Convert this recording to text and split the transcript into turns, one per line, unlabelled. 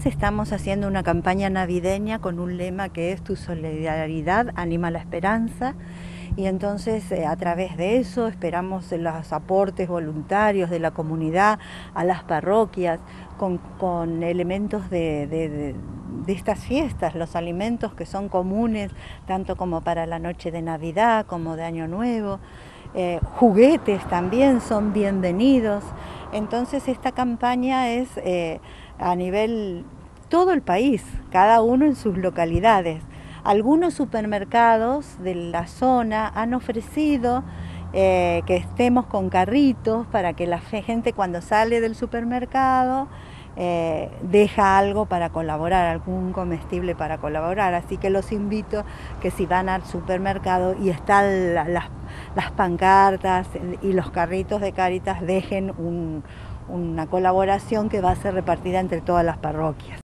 Estamos haciendo una campaña navideña con un lema que es "Tu solidaridad anima la esperanza", y entonces a través de eso esperamos los aportes voluntarios de la comunidad a las parroquias con elementos de estas fiestas, los alimentos que son comunes tanto como para la noche de Navidad como de Año Nuevo. Juguetes también son bienvenidos. Entonces esta campaña es a nivel todo el país, cada uno en sus localidades. Algunos supermercados de la zona han ofrecido que estemos con carritos para que la gente cuando sale del supermercado deja algo para colaborar, algún comestible para colaborar. Así que los invito que si van al supermercado y están las pancartas y los carritos de Cáritas, dejen una colaboración que va a ser repartida entre todas las parroquias.